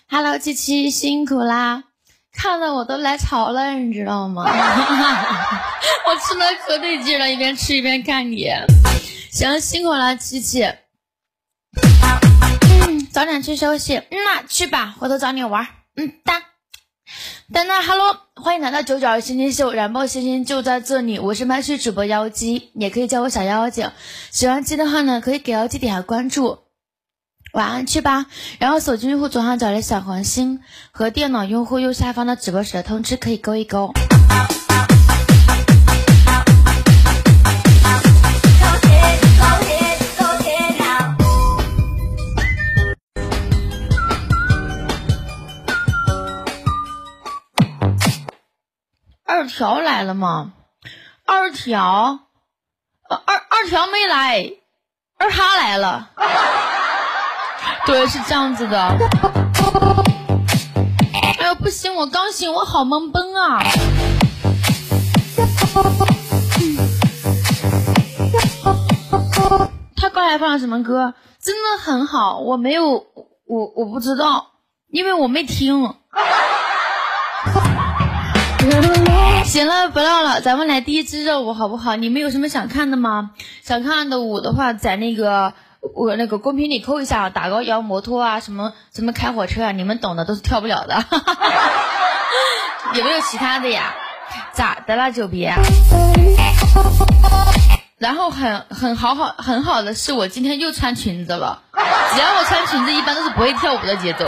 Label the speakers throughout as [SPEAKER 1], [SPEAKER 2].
[SPEAKER 1] Hello， 七七辛苦啦，看得我都来潮了，你知道吗？我吃的可对劲了，一边吃一边看你。行，辛苦了，七七。早点去休息。那去吧，回头找你玩。等等 ，Hello， 欢迎来到992星星秀，燃爆星星就在这里。我是麦序主播妖姬，也可以叫我小妖精。喜欢鸡的话呢，可以给妖姬点下关注。晚安去吧。然后手机用户左上角的小黄心和电脑用户右下方的直播时的通知可以勾一勾。二条来了吗？二条没来，二哈来了。对，是这样子的。哎呦，不行，我刚醒，我好懵崩啊。他刚才放了什么歌？真的很好，我没有，我不知道，因为我没听。行了，不唠了，咱们来第一支热舞好不好？你们有什么想看的吗？想看的舞的话，在我那个公屏里扣一下，打个摇摩托啊，什么开火车啊，你们懂的，都是跳不了的。有没有其他的呀？咋的了，九别？然后很好的是，我今天又穿裙子了。只要我穿裙子，一般都是不会跳舞的节奏。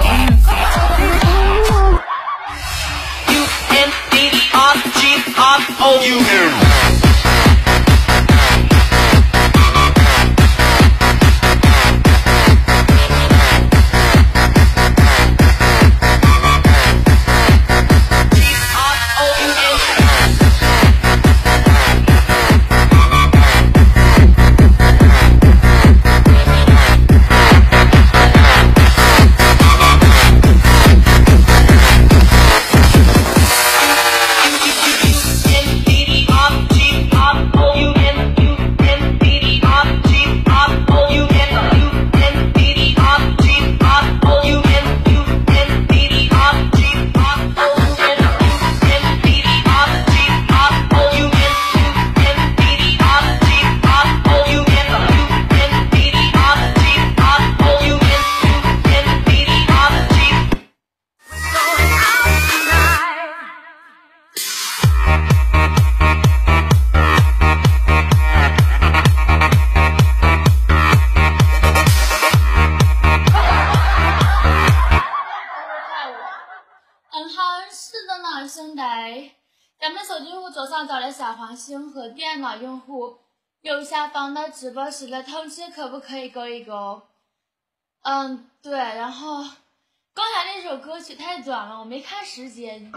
[SPEAKER 1] 咱们手机用户左上角的小黄心和电脑用户右下方的直播时的通知可不可以勾一勾？对，然后刚才那首歌曲太短了，我没看时间。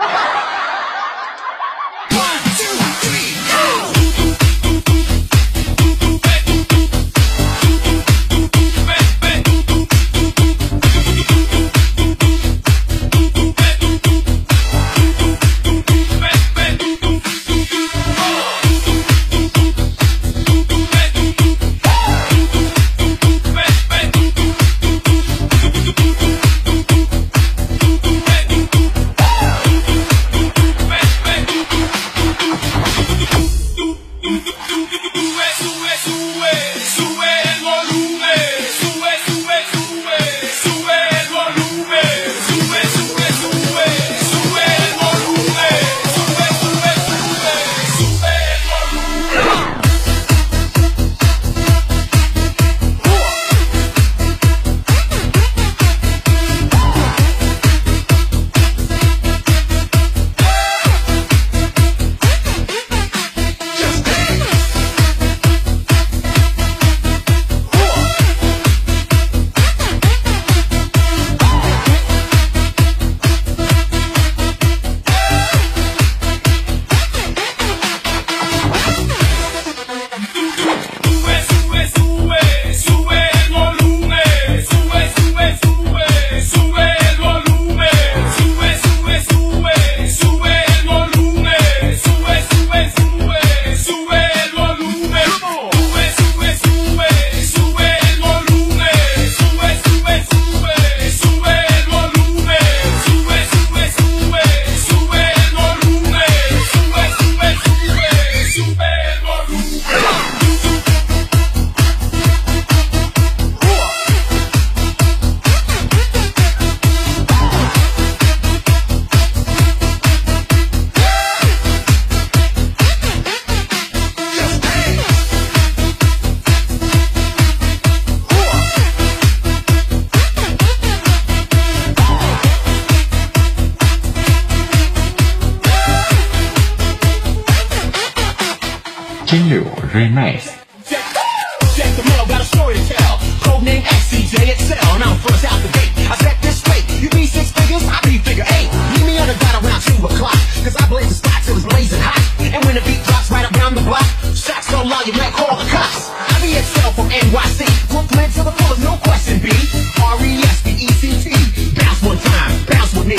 [SPEAKER 2] very nice.
[SPEAKER 3] Check the mail, got a story to tell. Codename XCJXL, and I'm first out the gate. I set this straight. You be six figures, I be figure eight. Meet me on the dot around 2 o'clock, cause I blaze the spot till it's blazing hot. And when the beat drops right around the block, shots so loud you might call the cops. I be XL from NYC, Brooklyn to the fullest, no question B. RESPECT, bounce one time, bounce with me.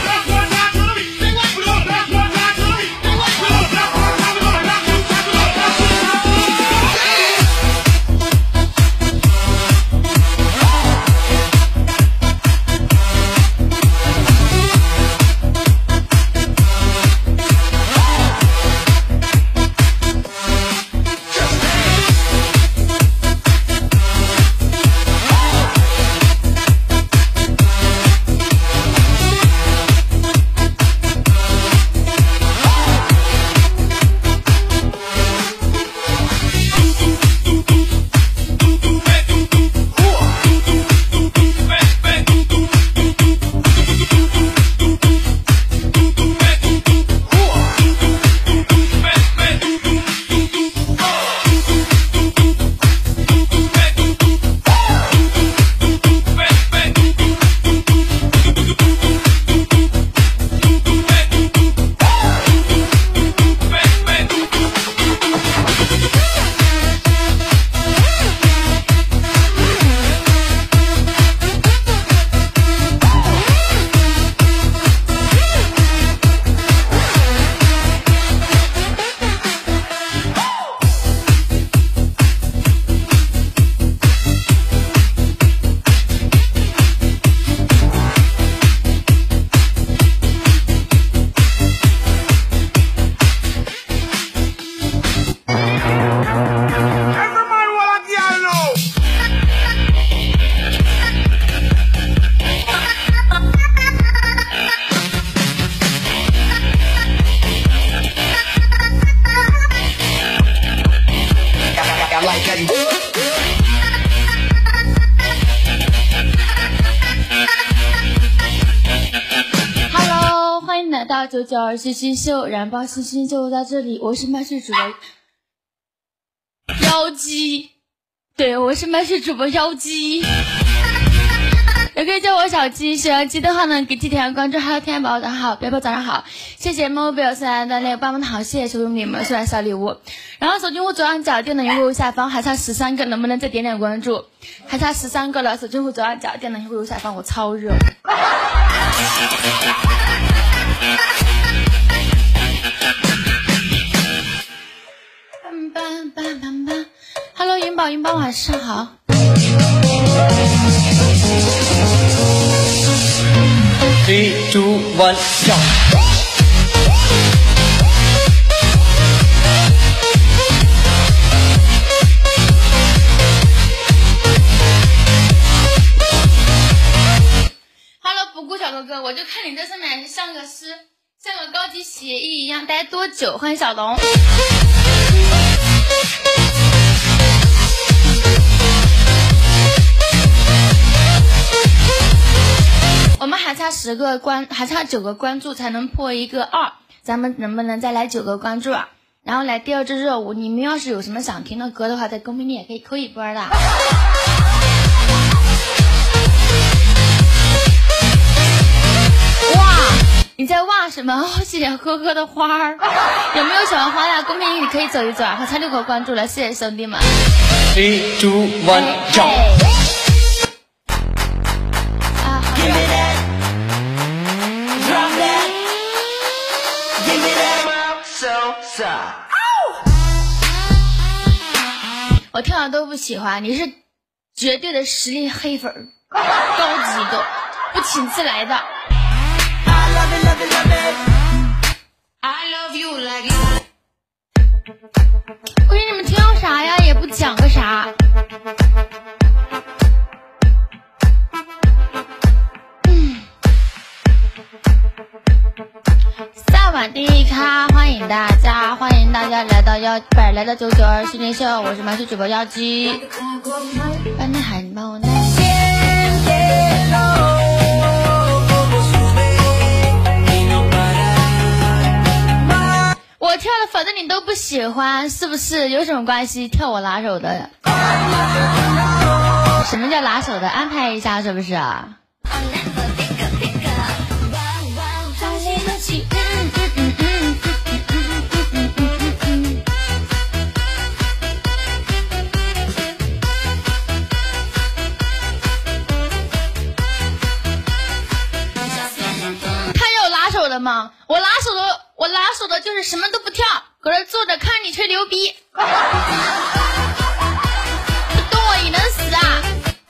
[SPEAKER 1] 99是新秀，燃爆新星就在这里。我是麦穗主播妖姬，对，我是麦穗主播妖姬，也可以叫我小鸡。喜欢鸡的话呢，给鸡点关注，还有天宝早上好，别宝早上好，谢谢 mobile 送来的那个棒棒糖，谢谢手工你们送来小礼物。然后手机户左上角电的用户下方还差13个，能不能再点点关注？还差13个了，手机户左上角电的用户下方，我超热。Hello， 云宝，云宝晚上好。
[SPEAKER 4] 3、2、1，跳。
[SPEAKER 1] Hello， 不顾小哥哥，我就看你在上面像个高级协议一样待多久？欢迎小龙。我们还差9个关注才能破一个2，咱们能不能再来9个关注啊？然后来第二支热舞，你们要是有什么想听的歌的话，在公屏里也可以扣一波的。哇，你在哇什么？谢谢呵呵的花儿，有没有喜欢花呀？公屏里可以走一走啊！还差6个关注了，谢谢兄弟们。
[SPEAKER 4] 3、2、1，跳。
[SPEAKER 1] 我听了都不喜欢，你是绝对的实力黑粉，高级的，不请自来的。我给你们听到啥呀？也不讲个啥。萨瓦迪卡，欢迎大家来到来到992新年秀，我是麦穗主播妖姬。帮你喊帮我呢。我跳的反正你都不喜喜欢，是不是？有什么关系？跳我拿手的。什么叫拿手的？安排一下，是不是啊？吗？我拿手的就是什么都不跳，搁这坐着看你吹牛逼。不动我也能死啊！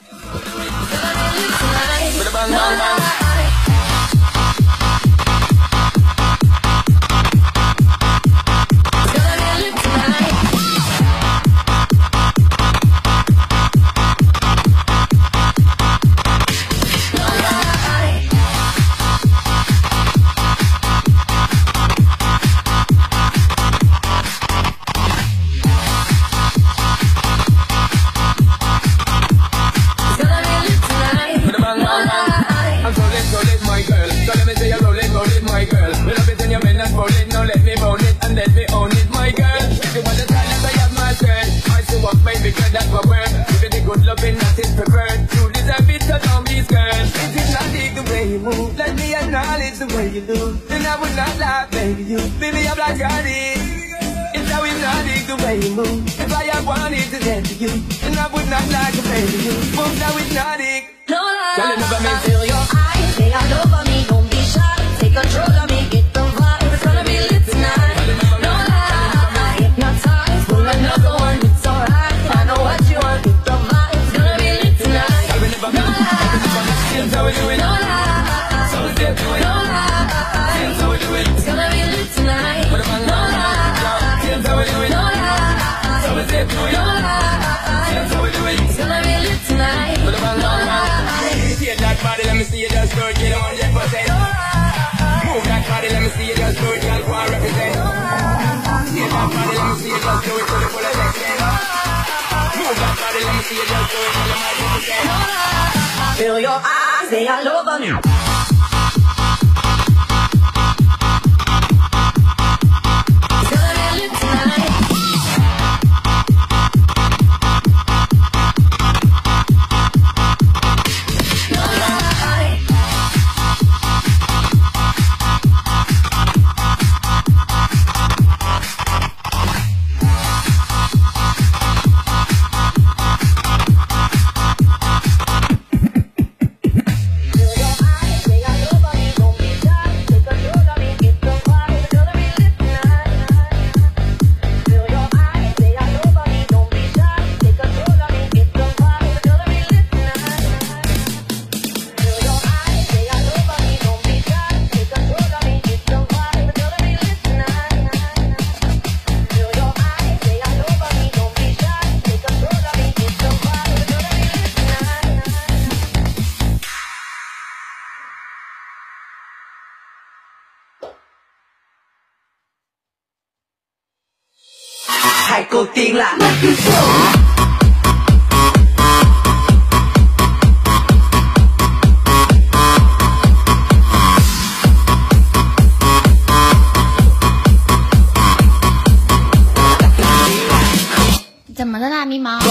[SPEAKER 2] Feel your eyes, they all over me. Hai cô tiên là
[SPEAKER 1] 怎么了啦，迷茫？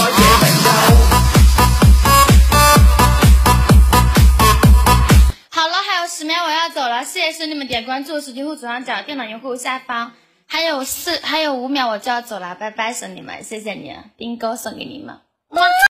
[SPEAKER 1] 好了，还有10秒我要走了，谢谢兄弟们点关注，手机户左上角，电脑用户下方。还有5秒我就要走了，拜拜，兄弟们，谢谢你，冰哥送给你们。